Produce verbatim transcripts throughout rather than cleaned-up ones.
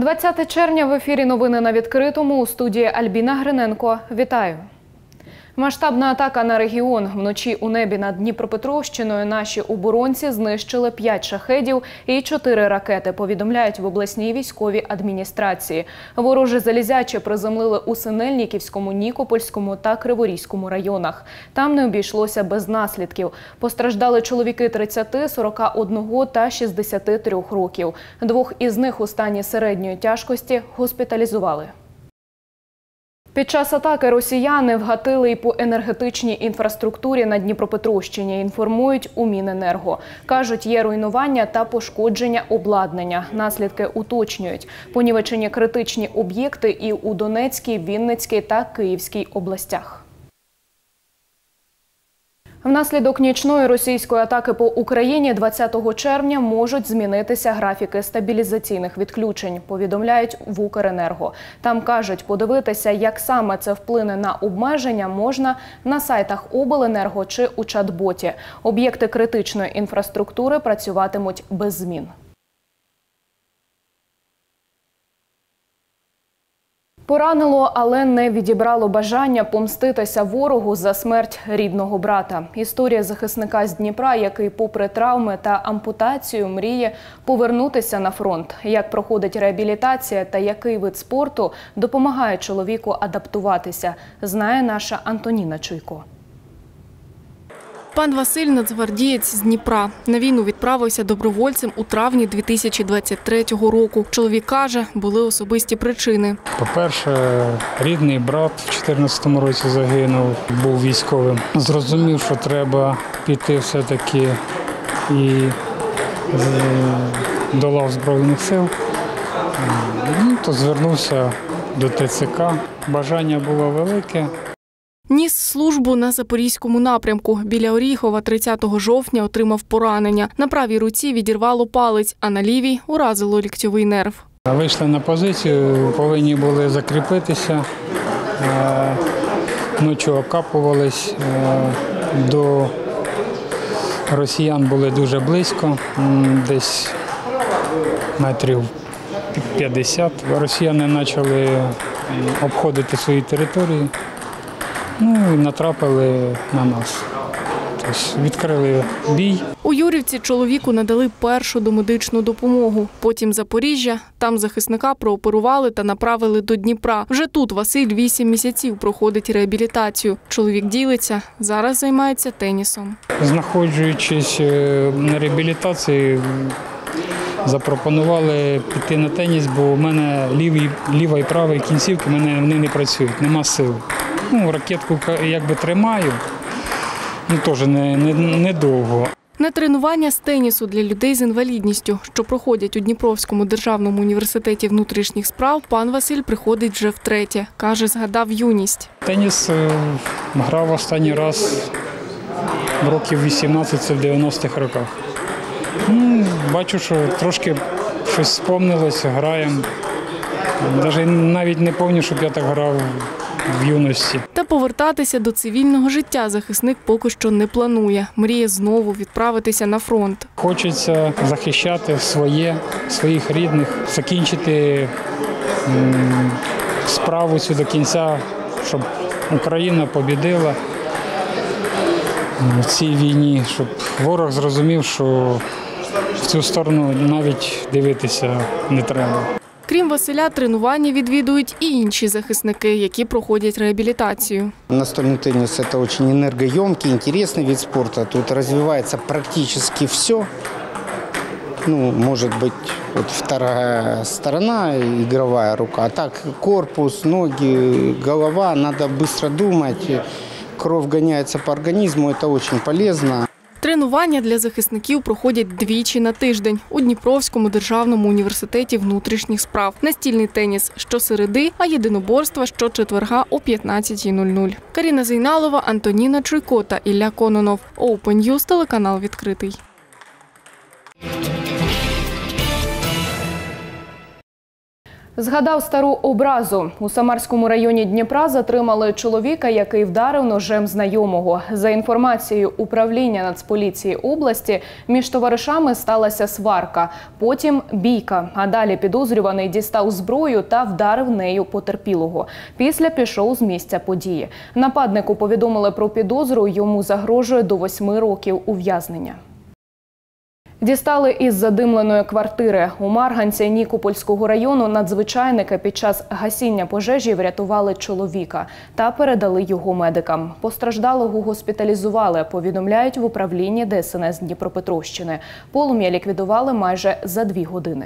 двадцяте червня в ефірі «Новини на відкритому», у студії Альбіна Гриненко. Вітаю! Масштабна атака на регіон. Вночі у небі над Дніпропетровщиною наші оборонці знищили п'ять шахедів і чотири ракети, повідомляють в обласній військовій адміністрації. Вороже залізяче приземлили у Синельниківському, Нікопольському та Криворізькому районах. Там не обійшлося без наслідків. Постраждали чоловіки тридцяти, сорока одного та шістдесяти трьох років. Двох із них у стані середньої тяжкості госпіталізували. Під час атаки росіяни вгатили і по енергетичній інфраструктурі на Дніпропетровщині, інформують у Міненерго. Кажуть, є руйнування та пошкодження обладнання. Наслідки уточнюють. Понівечені критичні об'єкти і у Донецькій, Вінницькій та Київській областях. Внаслідок нічної російської атаки по Україні двадцятого червня можуть змінитися графіки стабілізаційних відключень, повідомляють в Укренерго. Там кажуть, подивитися, як саме це вплине на обмеження, можна на сайтах Обленерго чи у чат-боті. Об'єкти критичної інфраструктури працюватимуть без змін. Поранило, але не відібрало бажання помститися ворогу за смерть рідного брата. Історія захисника з Дніпра, який попри травми та ампутацію мріє повернутися на фронт. Як проходить реабілітація та який вид спорту допомагає чоловіку адаптуватися, знає наша Антоніна Чуйко. Пан Василь – нацгвардієць з Дніпра. На війну відправився добровольцем у травні дві тисячі двадцять третього року. Чоловік каже, були особисті причини. По-перше, рідний брат в чотирнадцятому році загинув, був військовим. Зрозумів, що треба піти все-таки і до лав Збройних сил. То звернувся до Те Це Ка. Бажання було велике. Ніс службу на Запорізькому напрямку. Біля Оріхова тридцятого жовтня отримав поранення. На правій руці відірвало палець, а на лівій уразило ліктьовий нерв. Вийшли на позицію, повинні були закріпитися. Ночі окапувались. До росіян були дуже близько, десь метрів п'ятдесят. Росіяни почали обходити свої території. Ну і натрапили на нас. Тобто відкрили бій. У Юрівці чоловіку надали першу домедичну допомогу. Потім Запоріжжя. Там захисника прооперували та направили до Дніпра. Вже тут Василь вісім місяців проходить реабілітацію. Чоловік ділиться, зараз займається тенісом. Знаходжуючись на реабілітації, запропонували піти на теніс, бо у мене лівий, ліва і права кінцівки, мене вони не працюють, нема сил. Ну, ракетку якби тримаю, ну теж не, не, не довго. На тренування з тенісу для людей з інвалідністю, що проходять у Дніпровському державному університеті внутрішніх справ, пан Василь приходить вже втретє. Каже, згадав юність. Теніс е, грав останній раз в років вісімнадцять, це в дев'яностих роках. Ну, бачу, що трошки щось спомнилося, граємо. Навіть навіть не пам'ятаю, щоб я так грав в юності. Та повертатися до цивільного життя захисник поки що не планує. Мріє знову відправитися на фронт. Хочеться захищати своє, своїх рідних, закінчити м, справу цю до кінця, щоб Україна побідила в цій війні, щоб ворог зрозумів, що в цю сторону навіть дивитися не треба. Крім Василя, тренування відвідують і інші захисники, які проходять реабілітацію. Настольный теннис – это очень энергоемкий, интересный вид спорта. Тут развивается практически все. Ну, может быть, вот вторая сторона, игровая рука. А так корпус, ноги, голова, надо быстро думать. Кровь гоняется по организму, это очень полезно. Тренування для захисників проходять двічі на тиждень у Дніпровському державному університеті внутрішніх справ. Настільний теніс щосереди, а єдиноборства щочетверга о п'ятнадцятій нуль нуль. Каріна Зейналова, Антоніна Чуйко та Ілля Кононов. Open News, телеканал відкритий. Згадав стару образу. У Самарському районі Дніпра затримали чоловіка, який вдарив ножем знайомого. За інформацією управління Нацполіції області, між товаришами сталася сварка, потім бійка. А далі підозрюваний дістав зброю та вдарив нею потерпілого. Після пішов з місця події. Нападнику повідомили про підозру, йому загрожує до восьми років ув'язнення. Дістали із задимленої квартири. У Марганці Нікопольського району надзвичайники під час гасіння пожежі врятували чоловіка та передали його медикам. Постраждалого госпіталізували, повідомляють в управлінні Де Ес Ен Ес Дніпропетровщини. Полум'я ліквідували майже за дві години.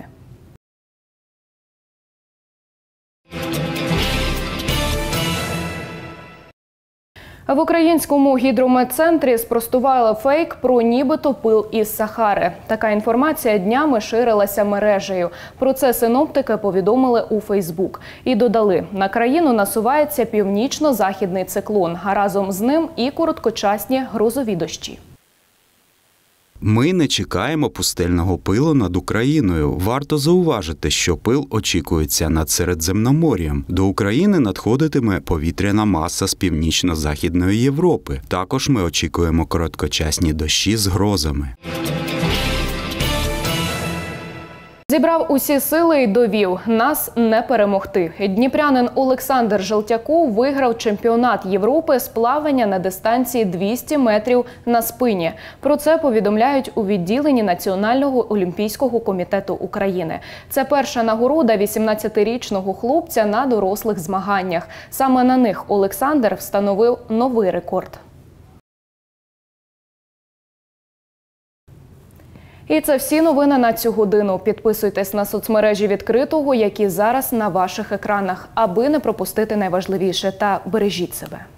В українському гідрометцентрі спростували фейк про нібито пил із Сахари. Така інформація днями ширилася мережею. Про це синоптики повідомили у Фейсбук. І додали, на країну насувається північно-західний циклон, а разом з ним і короткочасні грозові дощі. Ми не чекаємо пустельного пилу над Україною. Варто зауважити, що пил очікується над Середземномор'ям. До України надходитиме повітряна маса з північно-західної Європи. Також ми очікуємо короткочасні дощі з грозами. Зібрав усі сили і довів – нас не перемогти. Дніпрянин Олександр Желтяков виграв чемпіонат Європи з плавання на дистанції двісті метрів на спині. Про це повідомляють у відділенні Національного олімпійського комітету України. Це перша нагорода вісімнадцятирічного хлопця на дорослих змаганнях. Саме на них Олександр встановив новий рекорд. І це всі новини на цю годину. Підписуйтесь на соцмережі відкритого, які зараз на ваших екранах, аби не пропустити найважливіше. Та бережіть себе.